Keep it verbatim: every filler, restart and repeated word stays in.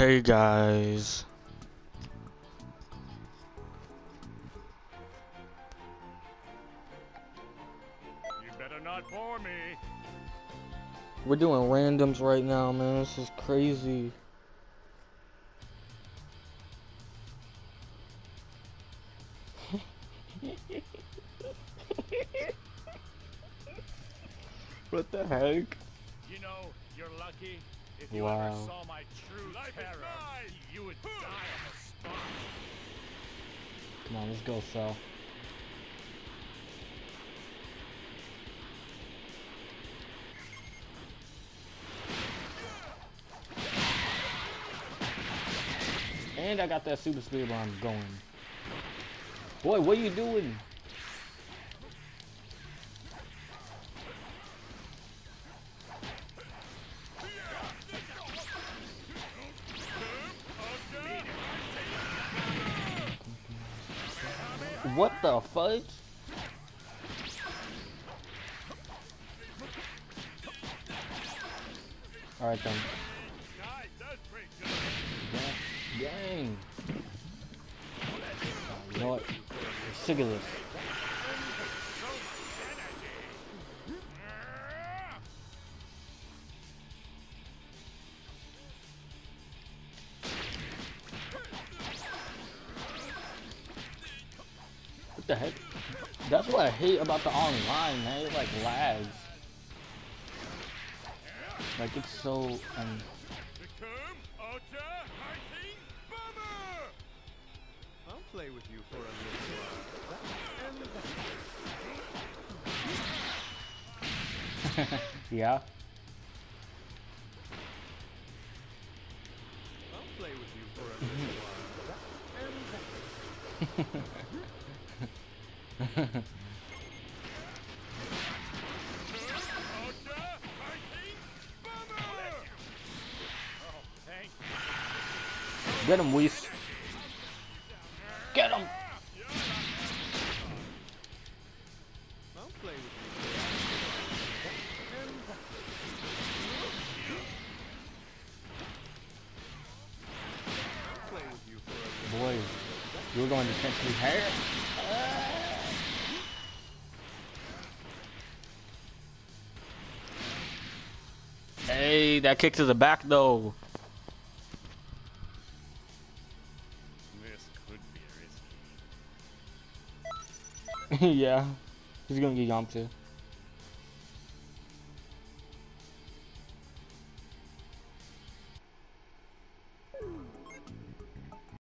Hey guys. You better not bore me. We're doing randoms right now, man. This is crazy. What the heck? You know, you're lucky. If you Wow. ever saw my true Life terror, you would die on the spot. Come on, let's go, Sal. And I got that super speed bomb going. Boy, what are you doing? What the fudge? Alright then. Nice, that's pretty good. Dang. You know what? I'm sick of this. What the heck? That's what I hate about the online, man. It like lags. Like it's so um Become Ultra Hiking Bomber! I'll play with you for a little while. yeah. I'll play with you for a little while. Ultra Hiking Bomber! Oh, thank you. Get him, Weiss. Get him. I'll play with you for a play with you for a Boy, you're going to catch his hair. Hey, that kick to the back though. This could be risky. Yeah, he's gonna get Yamcha.